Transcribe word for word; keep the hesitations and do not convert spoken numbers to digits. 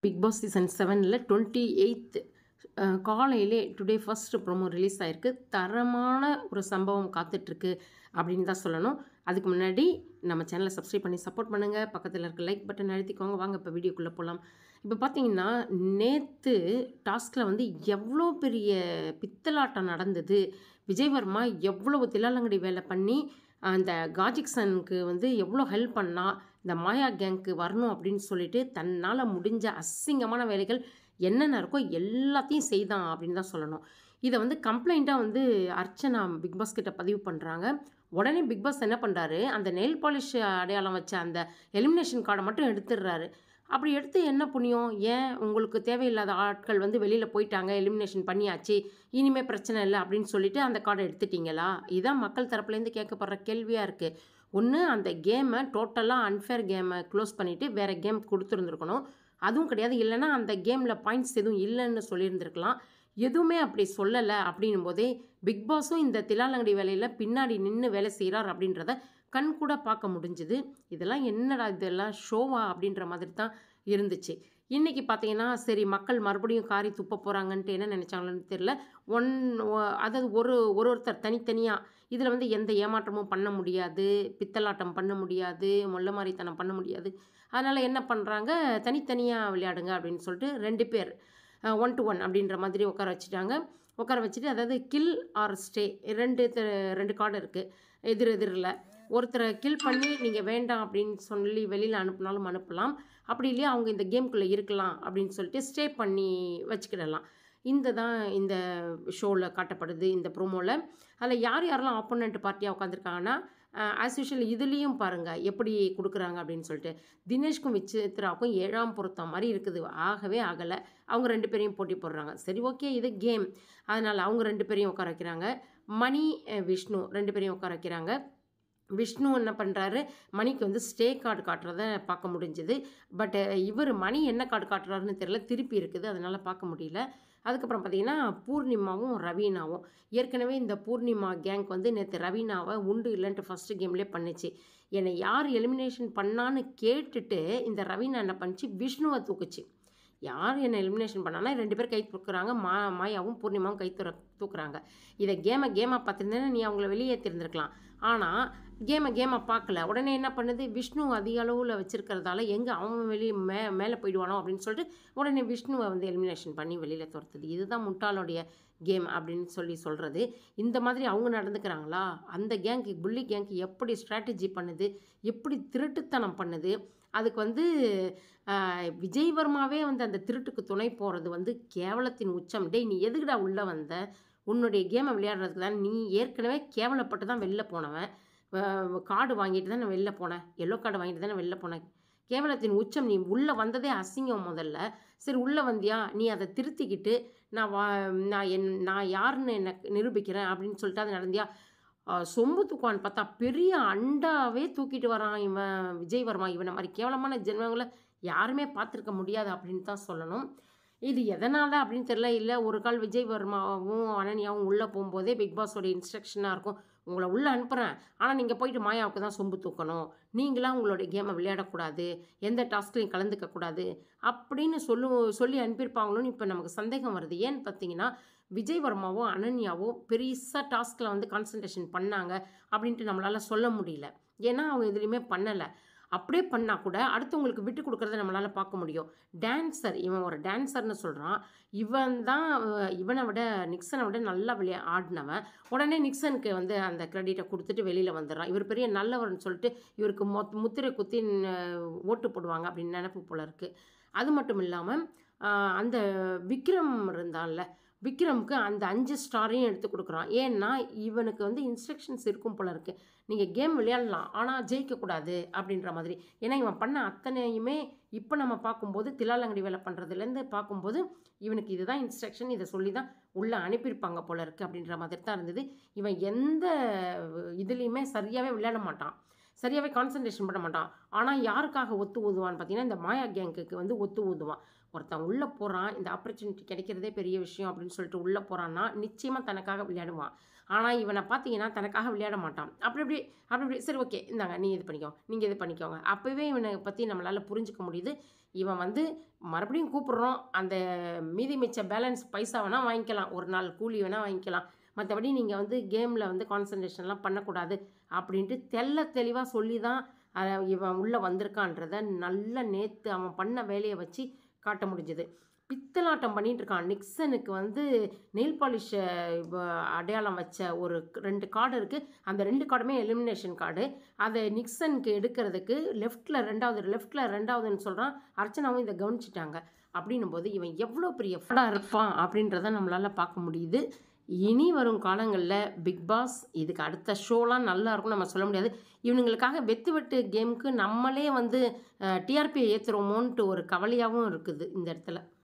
Big Boss season செவனில் twenty eight காலையிலே today first promo release ஆகிருக்கு. தரமான ஒரு சம்பவம் காத்துட்ருக்கு அப்படின்னு தான் சொல்லணும். அதுக்கு முன்னாடி நம்ம சேனலை சப்ஸ்கிரைப் பண்ணி சப்போர்ட் பண்ணுங்கள். பக்கத்தில் இருக்க லைக் பட்டன் அழுத்திக்கோங்க. வாங்க இப்போ வீடியோக்குள்ளே போகலாம். இப்போ பார்த்தீங்கன்னா நேற்று டாஸ்கில் வந்து எவ்வளோ பெரிய பித்தலாட்டம் நடந்தது. விஜய்வர்மா எவ்வளோ தில்லாலங்கடி வேலை பண்ணி அந்த காஜிக்சனுக்கு வந்து எவ்வளோ ஹெல்ப் பண்ணா, இந்த மாயா கேங்க்கு வரணும் அப்படின்னு சொல்லிட்டு தன்னால் முடிஞ்ச அசிங்கமான வேலைகள் என்னென்ன இருக்கோ எல்லாத்தையும் செய்தான் அப்படின்னு தான் சொல்லணும். இதை வந்து கம்ப்ளைண்ட்டாக வந்து அர்ச்சனா பிக்பாஸ் கிட்ட பதிவு பண்ணுறாங்க. உடனே பிக்பாஸ் என்ன பண்ணுறாரு, அந்த நெயில் பாலிஷ் அடையாளம் வச்ச அந்த எலிமினேஷன் கார்டை மட்டும் எடுத்துடுறாரு. அப்படி எடுத்து என்ன புண்ணியம்? ஏன் உங்களுக்கு தேவையில்லாத ஆட்கள் வந்து வெளியில் போயிட்டாங்க, எலிமினேஷன் பண்ணியாச்சு, இனிமேல் பிரச்சனை இல்லை அப்படின்னு சொல்லிட்டு அந்த கார்டை எடுத்துட்டிங்களா? இதுதான் மக்கள் தரப்புலேருந்து கேட்கப்படுற கேள்வியாக இருக்குது. ஒன்று அந்த கேமை டோட்டலாக அன்ஃபேர் கேமை க்ளோஸ் பண்ணிவிட்டு வேறு கேம் கொடுத்துருந்துருக்கணும். அதுவும் கிடையாது. இல்லைனா அந்த கேமில் பாயிண்ட்ஸ் எதுவும் இல்லைன்னு சொல்லியிருந்துருக்கலாம். எதுவுமே அப்படி சொல்லலை. அப்படின்னும் போதே பிக்பாஸும் இந்த தில்லாலங்கடி வேலையில் பின்னாடி நின்று வேலை செய்கிறார் அப்படின்றத கண் கூட பார்க்க முடிஞ்சுது. இதெல்லாம் என்னடா இதெல்லாம் ஷோவா அப்படின்ற மாதிரி தான் இருந்துச்சு. இன்றைக்கி பார்த்தீங்கன்னா சரி மக்கள் மறுபடியும் காரி துப்ப போகிறாங்கன்ட்டு என்ன நினச்சாங்கன்னு தெரில. ஒன் அதாவது ஒரு ஒரு ஒருத்தர் தனித்தனியாக இதில் வந்து எந்த ஏமாற்றமும் பண்ண முடியாது, பித்தலாட்டம் பண்ண முடியாது, மொல்ல மாதிரித்தனம் பண்ண முடியாது. அதனால் என்ன பண்ணுறாங்க, தனித்தனியாக விளையாடுங்க அப்படின்னு சொல்லிட்டு ரெண்டு பேர் ஒன் டு ஒன் அப்படின்ற மாதிரி உட்கார வச்சுட்டாங்க. உட்கார வச்சுட்டு அதாவது கில் ஆர் ஸ்டே ரெண்டு ரெண்டு கார்டு இருக்குது எதிர் எதிரில். ஒருத்தரை கில் பண்ணி நீங்கள் வேண்டாம் அப்படின்னு சொல்லி வெளியில் அனுப்புனாலும் அனுப்பலாம். அப்படி இல்லையா அவங்க இந்த கேம்குள்ளே இருக்கலாம் அப்படின்னு சொல்லிட்டு ஸ்டே பண்ணி வச்சுக்கிடலாம். இந்த தான் இந்த ஷோவில் காட்டப்படுது இந்த ப்ரோமோவில். அதில் யார் யாரெல்லாம் ஆப்போனண்ட் பார்ட்டியாக உட்காந்துருக்காங்கன்னா ஆஸ் யூஷுவல் இதுலேயும் பாருங்கள் எப்படி கொடுக்குறாங்க அப்படின்னு சொல்லிட்டு தினேஷ்க்கும் விசித்ராவுக்கும் ஏழாம் பொருத்தம் மாதிரி இருக்குது. ஆகவே ஆகலை. அவங்க ரெண்டு பேரையும் போட்டி போடுறாங்க. சரி ஓகே இது கேம், அதனால் அவங்க ரெண்டு பேரையும் உட்கார வைக்கிறாங்க. மணி விஷ்ணு ரெண்டு பேரையும் உட்கார வைக்கிறாங்க. விஷ்ணு என்ன பண்ணுறாரு, மணிக்கு வந்து ஸ்டே கார்டு காட்டுறத பார்க்க முடிஞ்சுது. பட் இவர் மணி என்ன கார்டு காட்டுறாருன்னு தெரியல, திருப்பி இருக்குது, அதனால் பார்க்க முடியல. அதுக்கப்புறம் பார்த்திங்கன்னா பூர்ணிமாவும் ரவீனாவும், ஏற்கனவே இந்த பூர்ணிமா கேங் வந்து நேற்று ரவீனாவை உண்டு இல்லைன்ட்டு ஃபஸ்ட்டு கேம்லேயே பண்ணிச்சு. என்னை யார் எலிமினேஷன் பண்ணான்னு கேட்டுட்டு இந்த ரவீனா என்ன பண்ணிச்சு, விஷ்ணுவை தூக்குச்சு. யார் என்னை எலிமினேஷன் பண்ணான்னா ரெண்டு பேர் கை தூக்குறாங்க. மா மாயாவும் பூர்ணிமாவும் கை தூர தூக்குறாங்க. இதை கேமை கேமாக பார்த்துருந்தேன்னா நீ அவங்கள வெளியேற்றிருந்துருக்கலாம். ஆனால் கேமை கேமாக பார்க்கல. உடனே என்ன பண்ணுது, விஷ்ணு அதிக அளவில் வச்சுருக்கிறதால எங்கே அவன் வெளியே மே மேலே போயிடுவானோ அப்படின்னு சொல்லிட்டு உடனே விஷ்ணுவை வந்து எலிமினேஷன் பண்ணி வெளியில் துரத்துது. இதுதான் முட்டாளுடைய கேம் அப்படின்னு சொல்லி சொல்கிறது. இந்த மாதிரி அவங்க நடந்துக்கிறாங்களா? அந்த கேங்கு புள்ளி கேங்கு எப்படி ஸ்ட்ராட்டஜி பண்ணுது, எப்படி திருட்டுத்தனம் பண்ணுது. அதுக்கு வந்து விஜய்வர்மாவே வந்து அந்த திருட்டுக்கு துணை போகிறது வந்து கேவலத்தின் உச்சம். டேய் நீ எதுக்குடா உள்ளே வந்த? உன்னுடைய கேமை விளையாடுறதுக்கு தான். நீ ஏற்கனவே கேவலப்பட்டு தான் வெளில போனவன். கார்டு வாங்கிட்டு தான் நான் வெளில போனேன், எல்லோ கார்டு வாங்கிட்டு தான் நான் வெளில போனேன். கேவலத்தின் உச்சம். நீ உள்ளே வந்ததே அசிங்கம் முதல்ல. சரி உள்ளே வந்தியா, நீ அதை திருத்திக்கிட்டு நான் வா நான் என் நான் யாருன்னு என்னை நிரூபிக்கிறேன் அப்படின்னு சொல்லிட்டு அது நடந்தியா? சொம்பு தூக்குவான்னு பார்த்தா பெரிய அண்டாவே தூக்கிட்டு வரான் இவன் விஜய்வர்மா. இவனை மாதிரி கேவலமான ஜென்மங்களை யாருமே பார்த்துருக்க முடியாது அப்படின்னு தான் சொல்லணும். இது எதனால் அப்படின்னு தெரியல. இல்லை ஒரு கால் விஜய்வர்மாவும் அனன்யாவும் உள்ளே போகும்போதே பிக்பாஸோட இன்ஸ்ட்ரக்ஷனாக இருக்கும், உங்களை உள்ளே அனுப்புகிறேன், ஆனால் நீங்கள் போயிட்டு மாயாவுக்கு தான் சொம்பு தூக்கணும், நீங்களாம் உங்களுடைய கேமை விளையாடக்கூடாது, எந்த டாஸ்க்லையும் கலந்துக்கக்கூடாது அப்படின்னு சொல்லு சொல்லி அனுப்பியிருப்பாங்களோன்னு இப்போ நமக்கு சந்தேகம் வருது. ஏன்னு பார்த்தீங்கன்னா விஜய்வர்மாவோ அனன்யாவோ பெருசாக டாஸ்கில் வந்து கான்சன்ட்ரேஷன் பண்ணாங்க அப்படின்ட்டு நம்மளால் சொல்ல முடியல. ஏன்னா அவங்க எதுலேயுமே பண்ணலை. அப்படியே பண்ணால் கூட அடுத்தவங்களுக்கு விட்டு கொடுக்குறத நம்மளால் பார்க்க முடியும். டான்ஸர், இவன் ஒரு டான்ஸர்னு சொல்கிறான். இவன் தான் இவனை விட நிக்சனை விட நல்லா விளையா ஆடினவன். உடனே நிக்சனுக்கு வந்து அந்த கிரெடிட்டை கொடுத்துட்டு வெளியில் வந்துடுறான். இவர் பெரிய நல்லவர்னு சொல்லிட்டு இவருக்கு மொ முத்திரை குத்தி ஓட்டு போடுவாங்க அப்படின்னு நினப்பு போல இருக்குது. அது மட்டும் இல்லாமல் அந்த விக்ரம் இருந்தான்ல, விக்ரமுக்கு அந்த அஞ்சு ஸ்டாரையும் எடுத்து கொடுக்குறான். ஏன்னா இவனுக்கு வந்து இன்ஸ்ட்ரக்ஷன்ஸ் இருக்கும் போல இருக்குது, நீங்கள் கேம் விளையாடலாம் ஆனால் ஜெயிக்கக்கூடாது அப்படின்ற மாதிரி. ஏன்னா இவன் பண்ண அத்தனையுமே இப்போ நம்ம பார்க்கும்போது தில்லாலங்கடி வேலை பண்ணுறதுலேருந்து பார்க்கும்போது இவனுக்கு இதுதான் இன்ஸ்ட்ரக்ஷன், இதை சொல்லி தான் உள்ளே அனுப்பியிருப்பாங்க போல இருக்குது அப்படின்ற மாதிரி தான் இருந்தது. இவன் எந்த இதுலேயுமே சரியாகவே விளையாட மாட்டான். சரியாகவே கான்சன்ட்ரேஷன் பண்ண மாட்டான். ஆனால் யாருக்காக ஒத்து ஊதுவான்னு பார்த்தீங்கன்னா, இந்த மாயா கேங்குக்கு வந்து ஒத்து ஊதுவான். ஒருத்தன் உள்ளே போகிறான், இந்த ஆப்பர்ச்சுனிட்டி கிடைக்கிறதே பெரிய விஷயம் அப்படின்னு சொல்லிட்டு உள்ளே போகிறான்னா, நிச்சயமாக தனக்காக விளையாடுவான். ஆனால் இவனை பார்த்தீங்கன்னா தனக்காக விளையாட மாட்டான். அப்படி இப்படி அப்படி இப்படி சரி ஓகே இந்தாங்க நீ இது பண்ணிக்கோ, நீங்கள் இது பண்ணிக்கோங்க. அப்போவே இவனை பற்றி நம்மளால் புரிஞ்சுக்க முடியுது. இவன் வந்து மறுபடியும் கூப்பிட்றோம், அந்த மீதி மிச்ச பேலன்ஸ் பைசா வேணால் வாங்கிக்கலாம், ஒரு நாள் கூலி வேணால் வாங்கிக்கலாம், மற்றபடி நீங்கள் வந்து கேமில் வந்து கான்சன்ட்ரேஷன்லாம் பண்ணக்கூடாது அப்படின்ட்டு தெள்ள தெளிவாக சொல்லி தான் இவன் உள்ளே வந்திருக்கான்றத நல்ல நேற்று அவன் பண்ண வேலையை வச்சு காட்ட முடிஞ்சுது. பித்தலாட்டம் பண்ணிகிட்டு இருக்கான். நிக்சனுக்கு வந்து நெயில் பாலிஷ் அடையாளம் வச்ச ஒரு ரெண்டு கார்டு இருக்குது. அந்த ரெண்டு கார்டுமே எலிமினேஷன் கார்டு. அதை நிக்சனுக்கு எடுக்கிறதுக்கு லெஃப்ட்டில் ரெண்டாவது லெஃப்ட்டில் ரெண்டாவதுன்னு சொல்கிறான். அர்ச்சனாவும் இதை கவனிச்சிட்டாங்க. அப்படின்னும் போது இவன் எவ்வளோ பெரிய ஃப்ராடாக இருப்பான் அப்படின்றத நம்மளால் பார்க்க முடியுது. இனி வரும் காலங்களில் பிக் பாஸ் இதுக்கு அடுத்த ஷோலாம் நல்லா இருக்கும் நம்ம சொல்ல முடியாது. இவனுங்களுக்காக வெத்து வெட்டு கேமுக்கு நம்மளே வந்து டிஆர்பியை ஏற்றுறோமோன்ட்டு ஒரு கவலையாகவும் இருக்குது இந்த இடத்துல.